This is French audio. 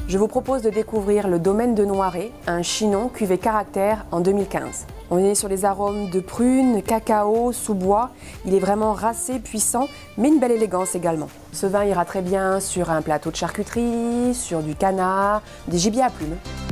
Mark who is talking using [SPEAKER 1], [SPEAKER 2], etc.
[SPEAKER 1] Je vous propose de découvrir le domaine de Noiret, un chinon cuvée caractère en 2015. On est sur les arômes de prunes, cacao, sous-bois. Il est vraiment racé, puissant, mais une belle élégance également. Ce vin ira très bien sur un plateau de charcuterie, sur du canard, des gibiers à plumes.